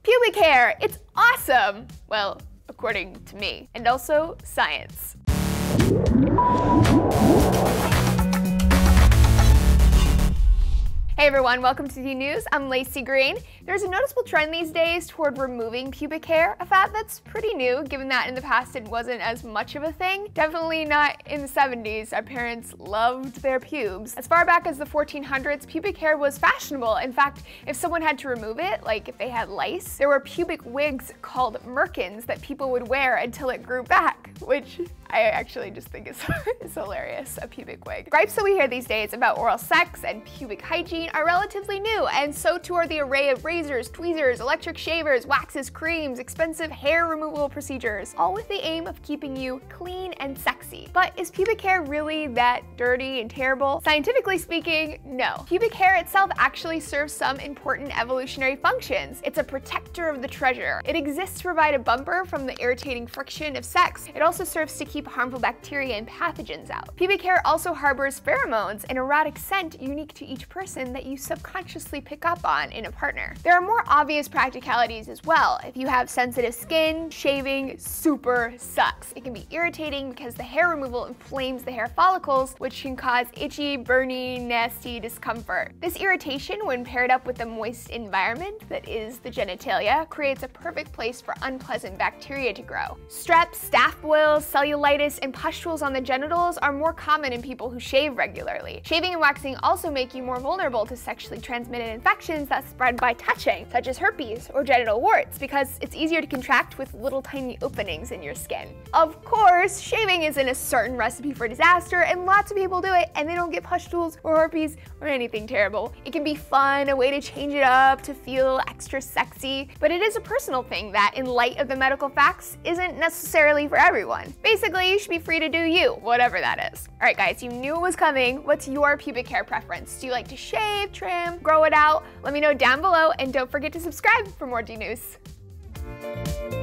Pubic hair, it's awesome! Well, according to me. And also science. Hey everyone, welcome to DNews. I'm Laci Green. There's a noticeable trend these days toward removing pubic hair, a fad that's pretty new, given that in the past it wasn't as much of a thing. Definitely not in the 70s. Our parents loved their pubes. As far back as the 1400s, pubic hair was fashionable. In fact, if someone had to remove it, like if they had lice, there were pubic wigs called merkins that people would wear until it grew back, which I actually just think is hilarious, a pubic wig. Gripes that we hear these days about oral sex and pubic hygiene are relatively new, and so too are the array of razors, tweezers, electric shavers, waxes, creams, expensive hair removal procedures, all with the aim of keeping you clean and sexy. But is pubic hair really that dirty and terrible? Scientifically speaking, no. Pubic hair itself actually serves some important evolutionary functions. It's a protector of the treasure. It exists to provide a bumper from the irritating friction of sex. It also serves to keep harmful bacteria and pathogens out. Pubic hair also harbors pheromones, an erotic scent unique to each person that you subconsciously pick up on in a partner. There are more obvious practicalities as well. If you have sensitive skin, shaving super sucks. It can be irritating because the hair removal inflames the hair follicles, which can cause itchy, burny, nasty discomfort. This irritation, when paired up with a moist environment that is the genitalia, creates a perfect place for unpleasant bacteria to grow. Strep, staph boils, cellulitis, and pustules on the genitals are more common in people who shave regularly. Shaving and waxing also make you more vulnerable to sexually transmitted infections that spread by touching, such as herpes or genital warts, because it's easier to contract with little tiny openings in your skin. Of course, shaving isn't a certain recipe for disaster, and lots of people do it and they don't get pustules or herpes or anything terrible. It can be fun, a way to change it up, to feel extra sexy, but it is a personal thing that, in light of the medical facts, isn't necessarily for everyone. Basically, you should be free to do you, whatever that is. Alright guys, you knew it was coming. What's your pubic hair preference? Do you like to shave, trim, grow it out? Let me know down below, and don't forget to subscribe for more DNews.